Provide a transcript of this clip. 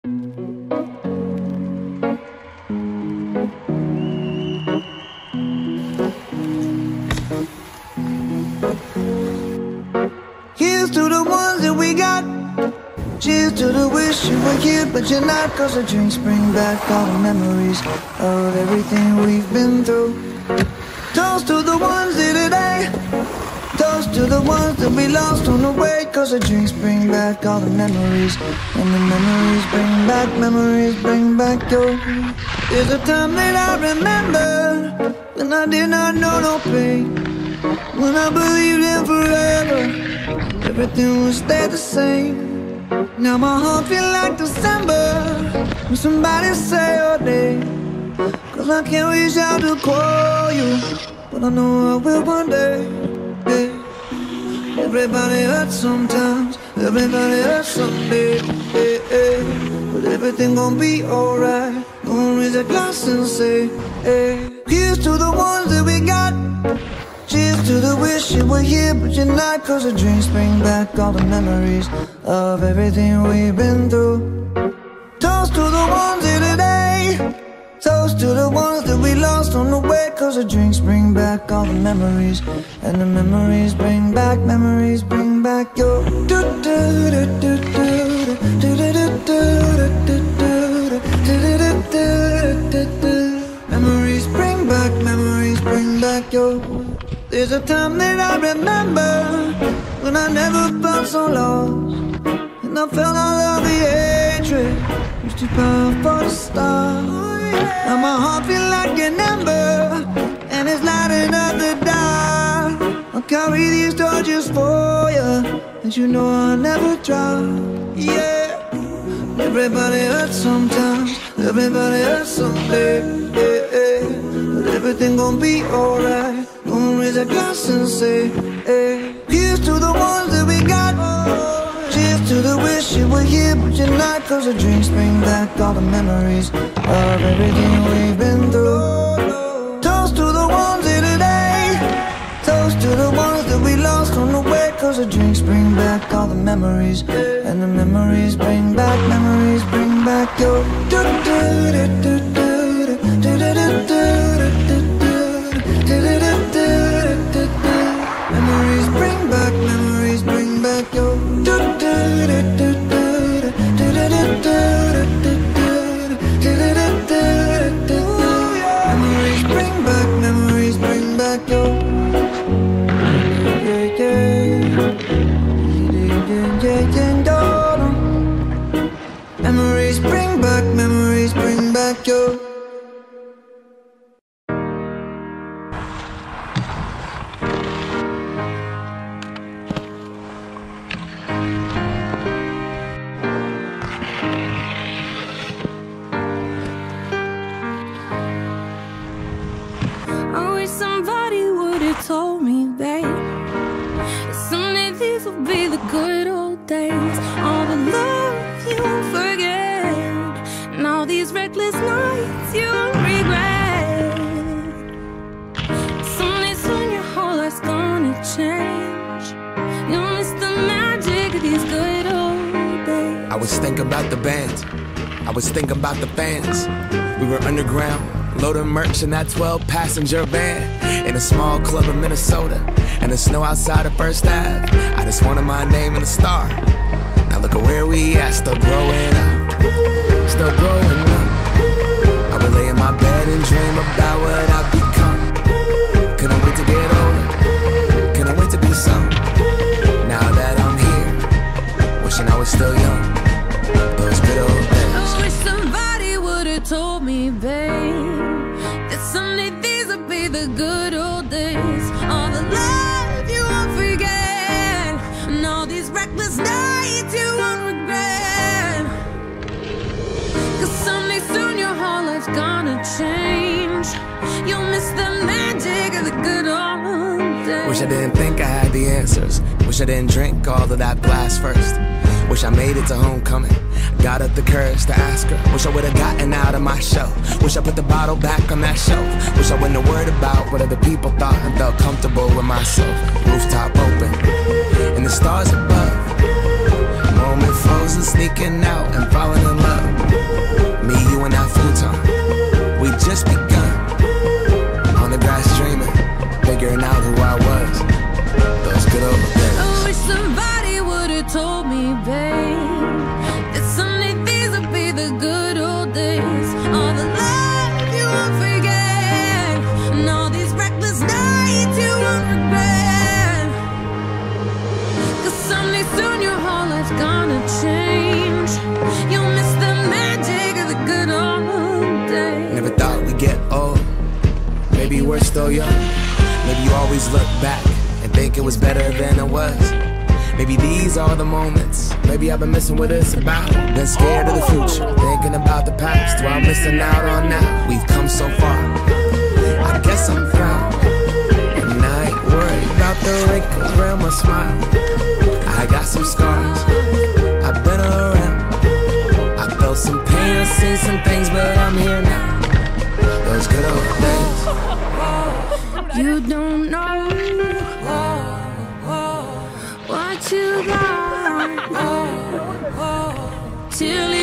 Here's to the ones that we got. Cheers to the wish you were here but you're not. Cause the drinks bring back all the memories of everything we've been through. Toast to the ones here today. Toast to the ones that we lost on the way. Cause the drinks bring back all the memories. And the memories bring back your. There's a time that I remember when I did not know no pain, when I believed in forever, everything would stay the same. Now my heart feel like December when somebody say your name. Cause I can't reach out to call you, but I know I will one day, yeah. Everybody hurts sometimes, everybody hurts someday, yeah, yeah. But everything gon' be alright. Gonna raise a glass and say, hey. Here's to the ones that we got. Cheers to the wish you were here but you're not. Cause the drinks bring back all the memories of everything we've been through. Toast to the ones here today. Toast to the ones that we lost on the way. Cause the drinks bring back all the memories. And the memories bring back your. Memories bring back your. There's a time that I remember when I never felt so lost, and I felt all of the hatred was too powerful to stop. Now my heart feel like an ember, and it's lighting up the dark. I'll carry these torches for you, and you know I'll never drop. Yeah, everybody hurts sometimes, everybody hurts someday, yeah, yeah. But everything gon' be alright. Gonna raise a glass and say, hey. Here's to the ones that we got. Cheers to the wish you were here but you're not. Cause the drinks bring back all the memories of everything we've been through. Toast to the ones here today. Toast to the ones that we lost on the way. Cause the drinks bring back all the memories. And the memories bring back your. Memories bring back your. Memories bring back your. Memories bring back your. Told me, babe, that someday these will be the good old days. All the love you won't forget, and all these reckless nights you won't regret. Someday soon your whole life's gonna change. You'll miss the magic of these good old days. I was thinking about the bands, I was thinking about the fans. We were underground, loading merch in that 12-passenger van, in a small club in Minnesota, and the snow outside of First Ave. I just wanted my name and a star. Now look at where we at, still growing up, still growing up. I would lay in my bed and dream about what I've become. Couldn't wait to get older, couldn't wait to be some. Now that I'm here, wishing I was still young. Those good old days. I wish somebody would've told me, babe, that someday these would be the good old days. All the love you won't forget, and all these reckless nights you won't regret. Cause someday soon your whole life's gonna change. You'll miss the magic of the good old days. Wish I didn't think I had the answers. Wish I didn't drink all of that glass first. Wish I made it to homecoming, got up the courage to ask her. Wish I would've gotten out of my shell. Wish I put the bottle back on that shelf. Wish I wouldn't have worried about what other people thought and felt comfortable with myself. Rooftop open, and the stars above. Moment frozen, sneaking out and falling in love. we're still young. Maybe you always look back and think it was better than it was. Maybe these are the moments. Maybe I've been missing what it's about. Been scared of the future, thinking about the past, while missing out on now. We've come so far, I guess I'm proud. And I ain't worried about the wrinkles around my smile. I got some scars, I've been around. I felt some pain, I've seen some things, but I'm here now. Those good old days. You don't know what you got till